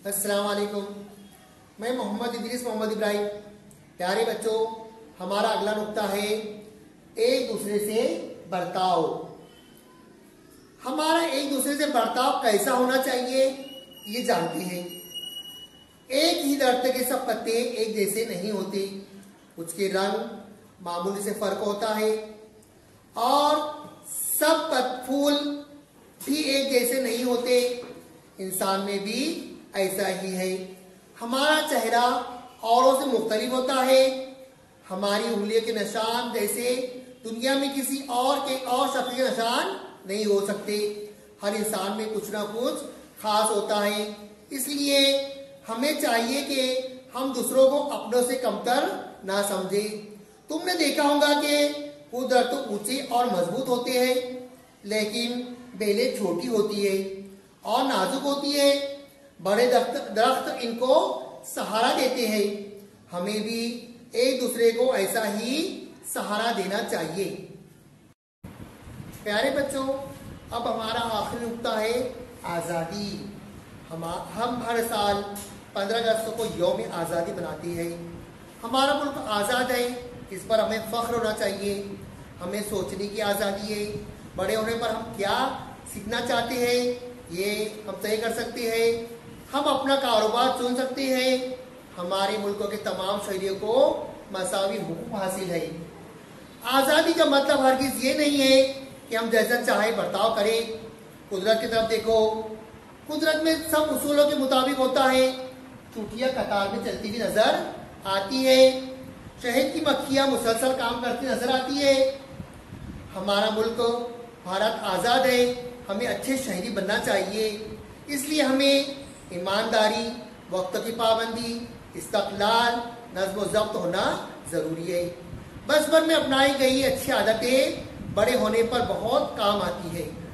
अस्सलाम वालेकुम। मैं मोहम्मद इदरीस मोहम्मद इब्राहिम। प्यारे बच्चों, हमारा अगला नुक्ता है एक दूसरे से बर्ताव। हमारा एक दूसरे से बर्ताव कैसा होना चाहिए ये जानते हैं। एक ही दरख्त के सब पत्ते एक जैसे नहीं होते, कुछ के रंग मामूली से फर्क होता है और सब फूल भी एक जैसे नहीं होते। इंसान में भी ऐसा ही है। हमारा चेहरा औरों से मुख्तलिफ होता है। हमारी उंगलियों के निशान जैसे दुनिया में किसी और शख्स के निशान नहीं हो सकते। हर इंसान में कुछ ना कुछ खास होता है। इसलिए हमें चाहिए कि हम दूसरों को अपनों से कमतर ना समझे। तुमने देखा होगा कि कुछ दरख्त ऊंचे और मजबूत होते हैं, लेकिन बेलें छोटी होती है और नाजुक होती है। बड़े दरख्त इनको सहारा देते हैं। हमें भी एक दूसरे को ऐसा ही सहारा देना चाहिए। प्यारे बच्चों, अब हमारा आखिरी नुक्ता है आज़ादी। हम हर साल 15 अगस्त को यौम आज़ादी मनाते हैं। हमारा मुल्क आज़ाद है, इस पर हमें फख्र होना चाहिए। हमें सोचने की आज़ादी है। बड़े होने पर हम क्या सीखना चाहते हैं ये हम तय कर सकते हैं। हम अपना कारोबार चुन सकते हैं। हमारे मुल्कों के तमाम शहरियों को मसावी हुकूक हासिल है। आज़ादी का मतलब हरगिज ये नहीं है कि हम जैसा चाहे बर्ताव करें। कुदरत की तरफ देखो, कुदरत में सब उसूलों के मुताबिक होता है। चूटियां कतार में चलती हुई नजर आती है। शहद की मक्खियां मुसलसल काम करती नजर आती है। हमारा मुल्क भारत आज़ाद है। हमें अच्छे शहरी बनना चाहिए। इसलिए हमें ईमानदारी, वक्त की पाबंदी, इस्तक़लाल, नज़्म व ज़ब्त होना ज़रूरी है। बचपन में अपनाई गई अच्छी आदतें बड़े होने पर बहुत काम आती है।